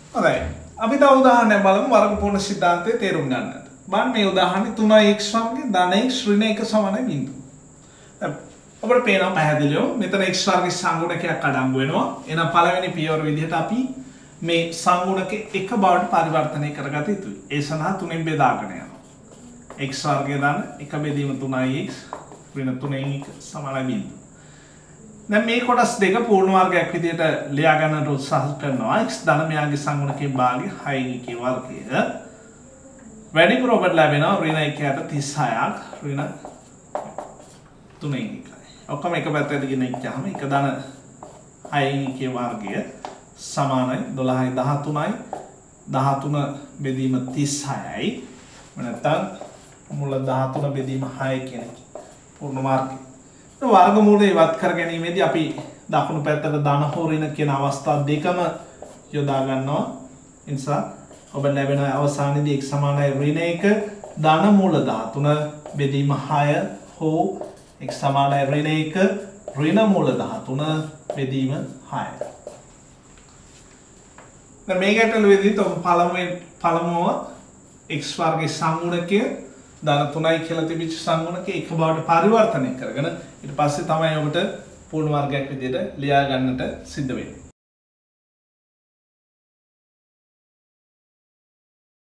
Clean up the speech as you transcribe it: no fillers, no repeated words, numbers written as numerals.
හොඳයි. අපි තව උදාහරණයක් බලමු වර්ගපූර්ණ සිද්ධාන්තය තේරුම් ගන්නට. බලන්න මේ උදාහරණේ 3x වර්ගය ධන x ඍණ 1 සමානයි බිංදුව. අපිට පේනවා පැහැදිලිව මෙතන x වර්ගයේ සංගුණකයක් අඩංගු වෙනවා. එහෙනම් පළවෙනි පියවර විදිහට අපි මේ සංගුණක එක බවට පරිවර්තනය කරගත යුතුයි. ඒ සඳහා 3න් බෙදාගෙන යනවා. x වර්ගය ධන 1 බෙදීම 3x ඍණ 3න් 1 සමානයි බිංදුව. දැන් මේ කොටස් දෙක පූර්ණ වර්ගයක් විදිහට ලියා ගන්නට උත්සාහ කරනවා. x ධන මෙයාගේ සංගුණකයේ භාගය 6න් 1 වර්ගය. වැඩිපුර ඔබට ලැබෙනවා ඍණ 1ට 36ක් ඍණ 3න් 1යි. ඔක්කොම එක පැත්තකට ගෙන ඉච්චාම එක ධන 6න් 1 වර්ගය සමානයි 12යි 13යි 13 බෙදීම 36යි. නැත්නම් මුල 13 බෙදීම 6 කියන පූර්ණ වර්ගය. වර්ගමූලය ඉවත් කර ගැනීමේදී අපි දකුණු පැත්තට ධන හෝ ඍණ කියන අවස්ථා දෙකම යොදා ගන්නවා. ඒ නිසා ඔබ ලැබෙන අවසානයේදී x සමානයි ඍණ 1 ධන මූල 13 බෙදීම 6 හෝ x සමානයි ඍණ 1 ඍණ මූල 13 බෙදීම 6. දැන් මේ ගැටලුවේදී ඔබ පළමුව x වර්ගයේ සංගුණකය ධන 3යි කියලා තිබිච්ච සංගුණකය එක බවට පරිවර්තනය කරගෙන ඊට පස්සේ තමයි ඔබට පූර්ණ වර්ගයක් විදිහට ලියා ගන්නට සිද්ධ වෙන්නේ.